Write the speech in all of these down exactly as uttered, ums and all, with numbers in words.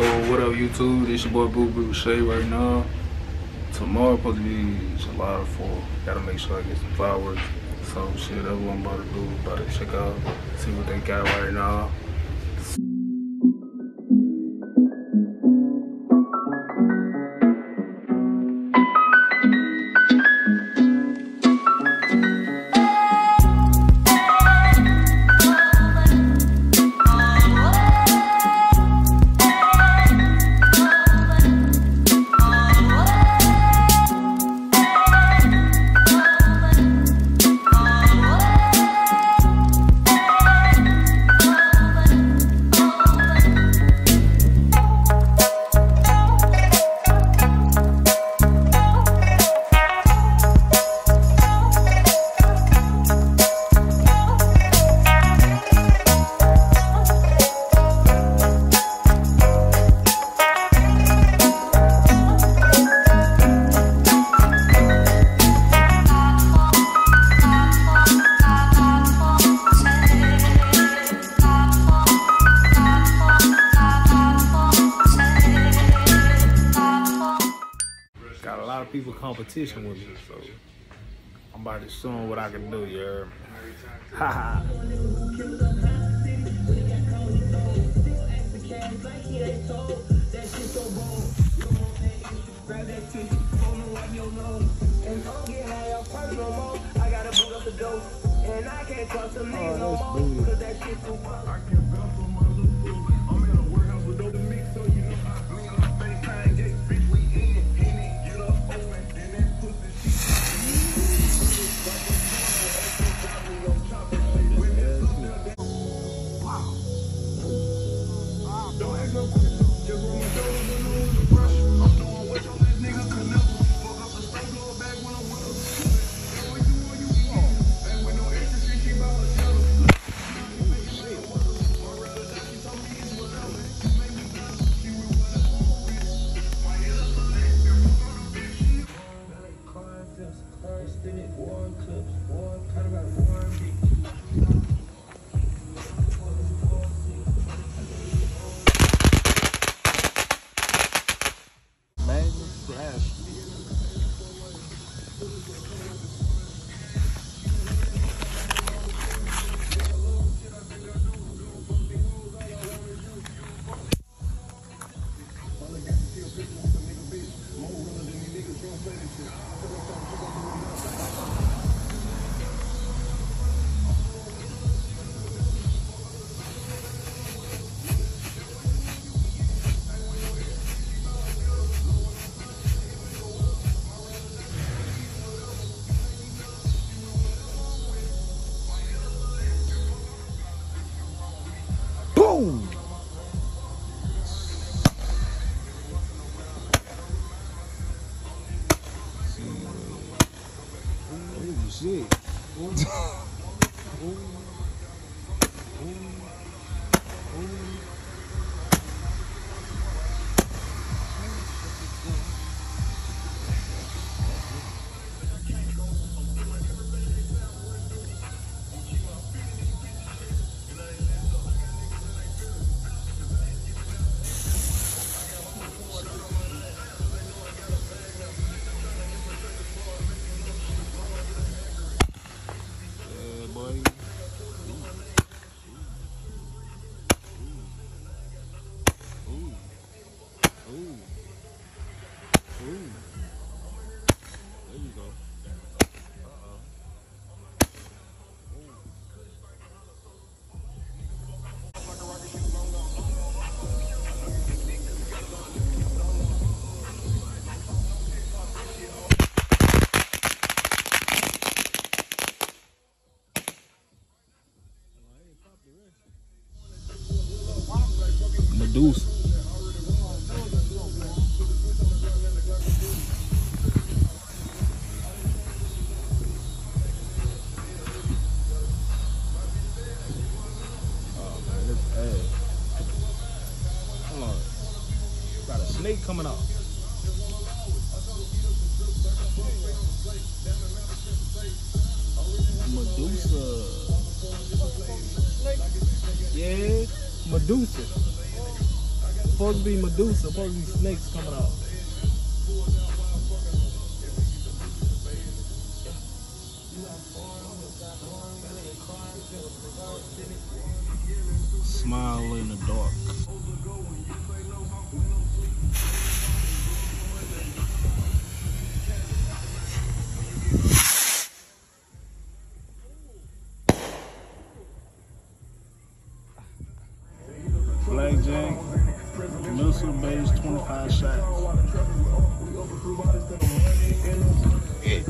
So what up, YouTube? This your boy Boo Boo Shay right now. Tomorrow supposed to be July fourth. Gotta make sure I get some flowers. So shit, that's what I'm about to do. About to check out, see what they got right now. Got a lot of people competition with me, so I'm about to show them what I can do, you heard me? Ha ha. Boom! Holy shit. Ooh. Ooh. Ooh. Ooh. Medusa. Oh man, this ass. Hold on. Got a snake coming out. Medusa. Yeah, Medusa. supposed to be Medusa, supposed to be snakes coming out. Smile in the dark. Blackjack, missile base, twenty-five shots. Yeah.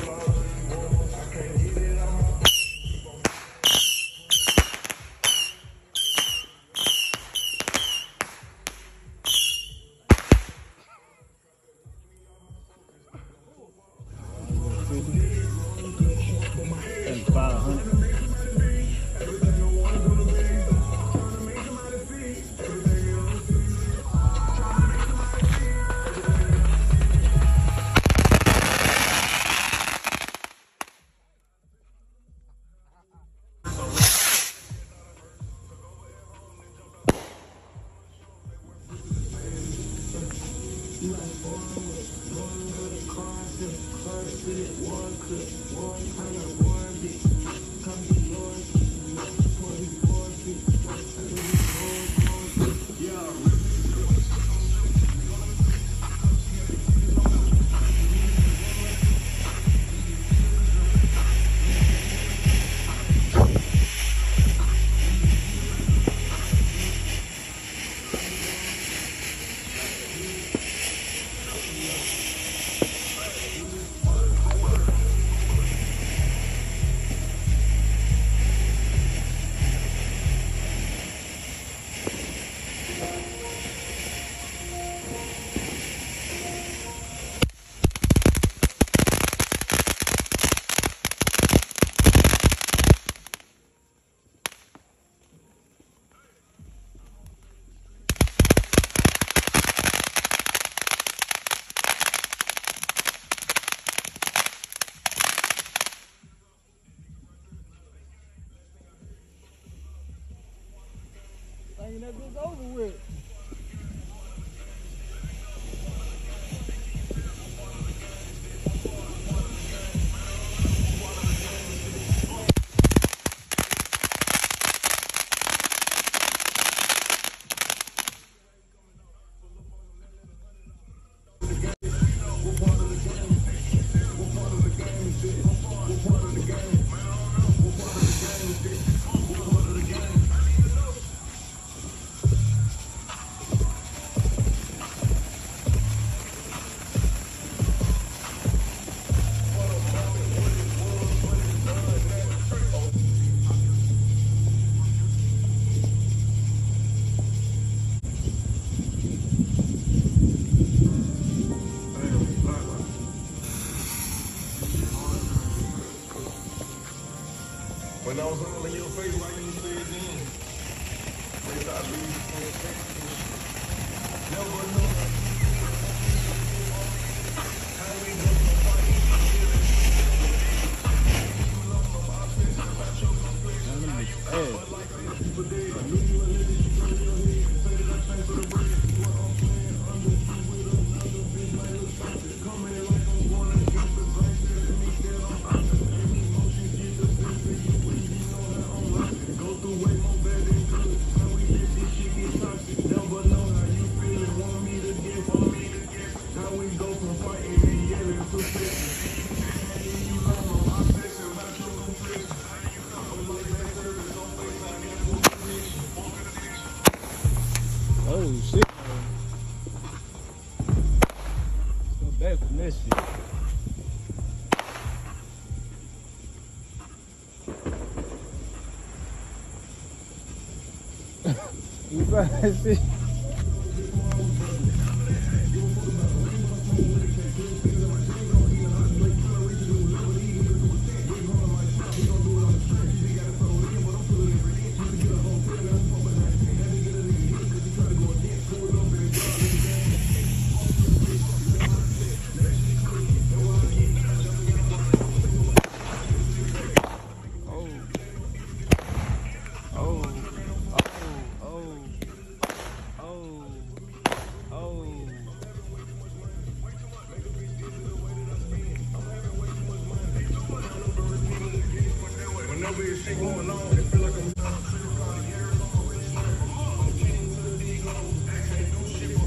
That's five hundred. That bitch over with. When I was all in your face, why you say it then? They thought we never know. How we go from fighting and yelling for Oh shit. Go back from this shit. You got that shit.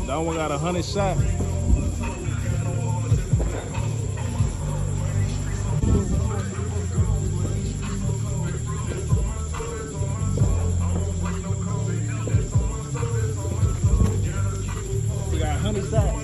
That one got a hundred shot. We got a hundred shots.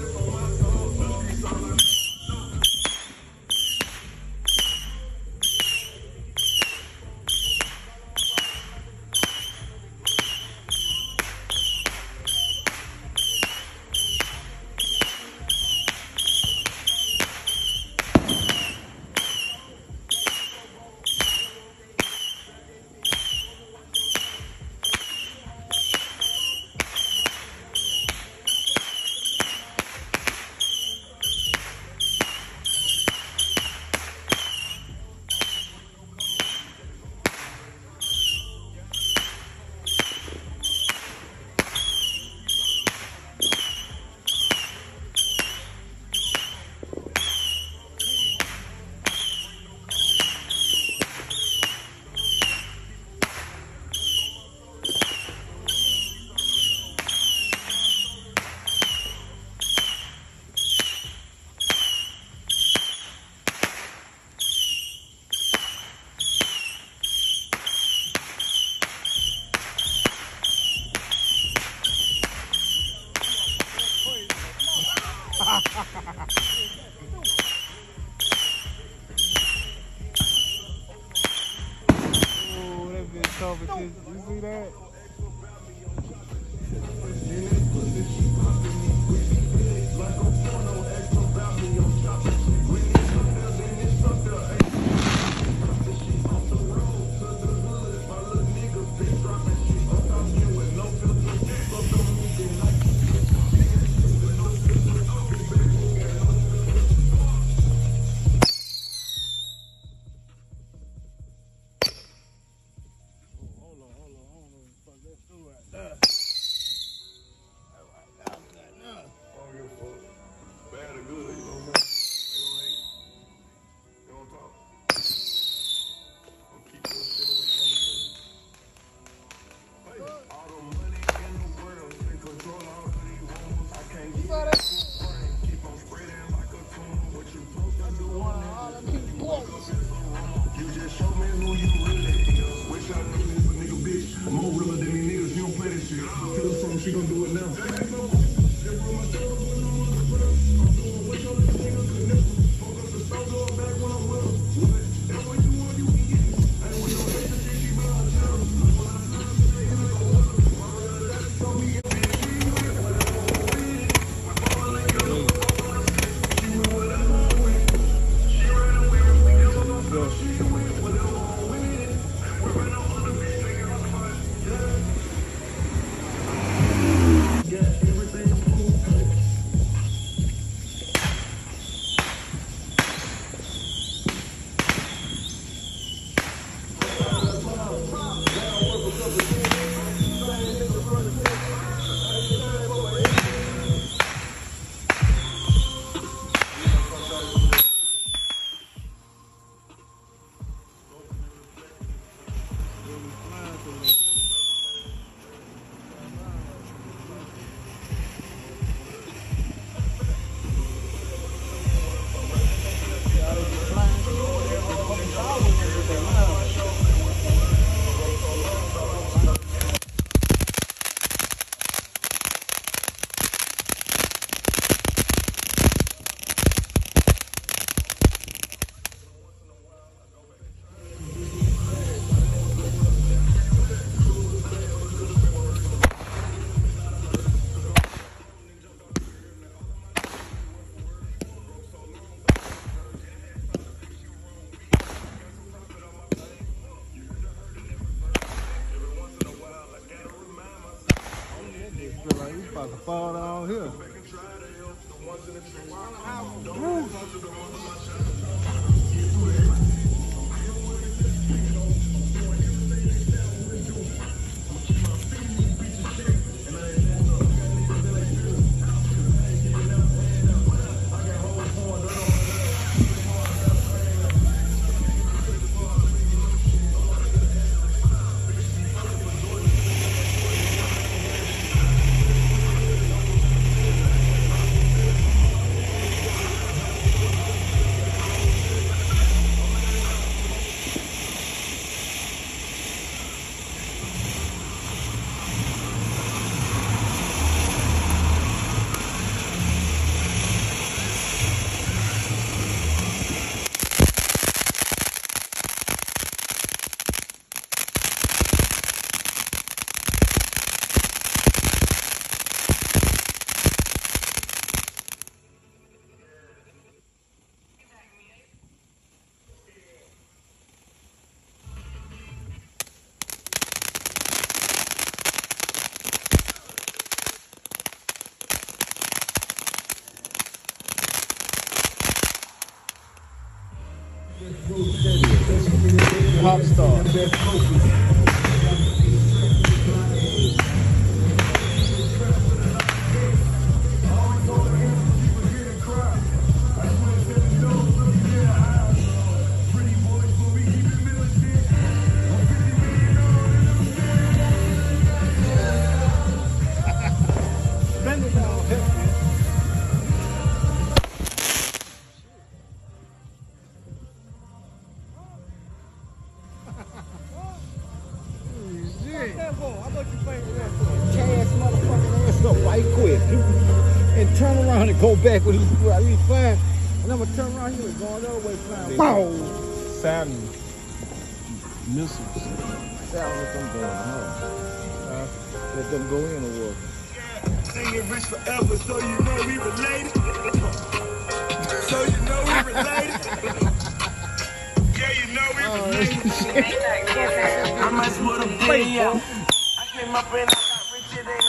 Oh, that bitch competition. You see that? She gonna do it now. About to fall down here. Woo. Pop star. And turn around and go back when he's he's flying. And I'm gonna turn around, he was going the other way flying. Wow! Saturn missiles. Saturn, let them go in. Huh? Let them go in the water. Singing rich forever, so you know we related. So you know we related. Yeah, you know we related. I must put a play out. I came up and I got rich, it ain't no.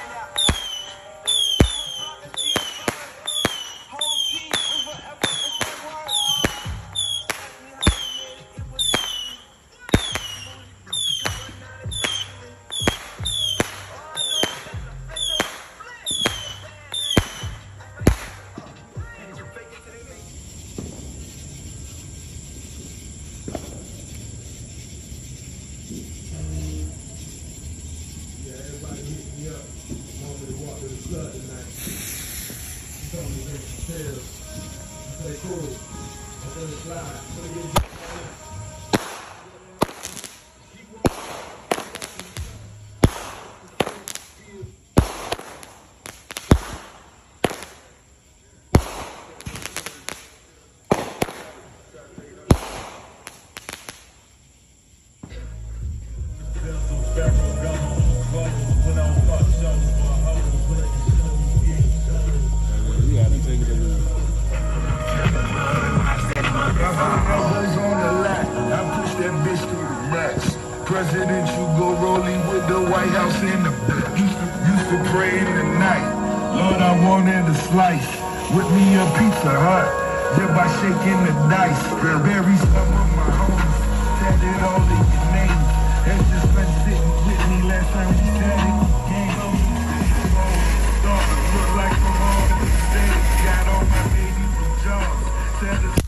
President, you go rolling with the White House in the used to, used to pray in the night. Lord, I wanted a slice with me a Pizza Hut, just by shaking the dice. Bury some of my homies, tatted all of your names. That's just been sitting with me last time we tatted. Game over, thought it looked like I'm on the stage. Got all my babies with jobs. Said the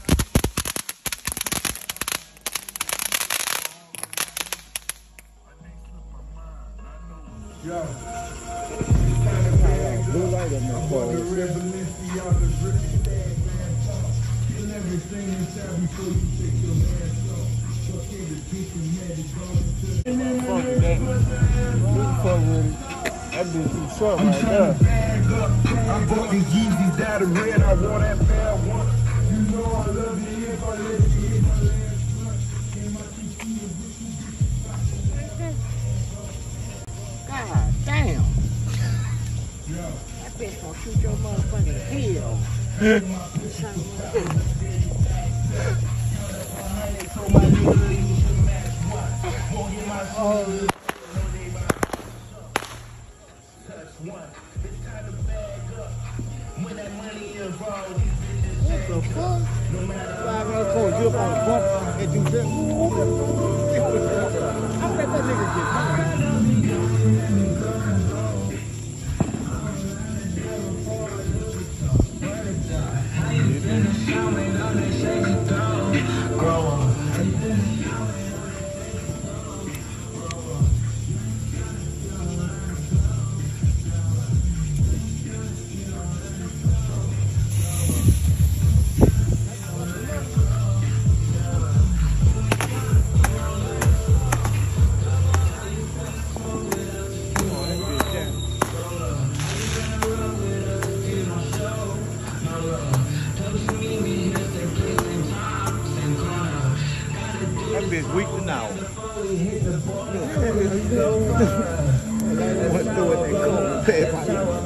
Yo, blue light on my car. That bitch too short right there. I bought these Yeezys that are red. I wore that bad one. You know I love you if I let you hit my legs front. God damn. That bitch gonna shoot your motherfucking head off. Oh. What the fuck? No matter five minutes cold, you up on the bump and you just I bet that nigga get weak to now. What do it they call it? Pay my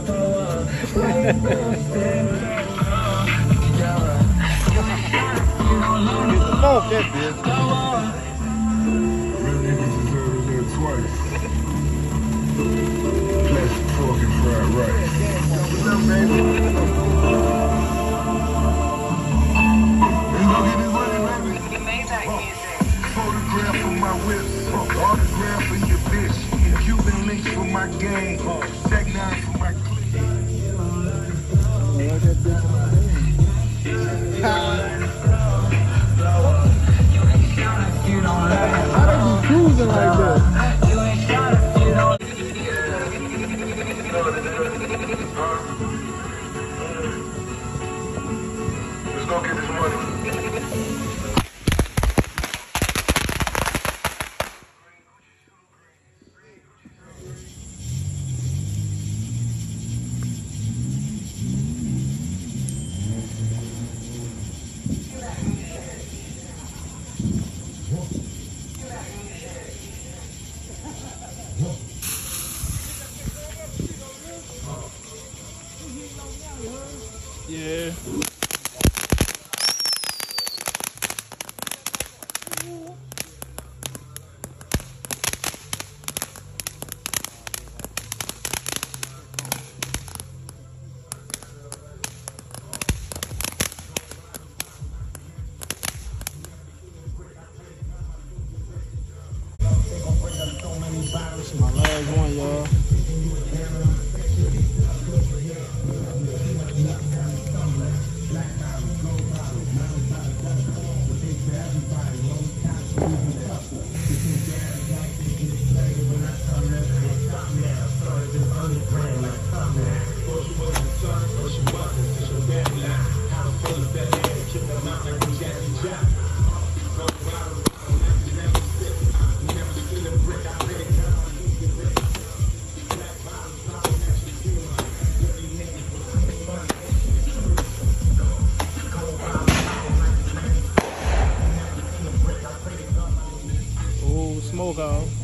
Get the off that bitch. Real niggas deserve to live twice. Classic fucking fried rice. What's up, baby? Let's go get this money, baby. Huh? Let's go get this money. Yeah. This is my last one, y'all. Smoke off.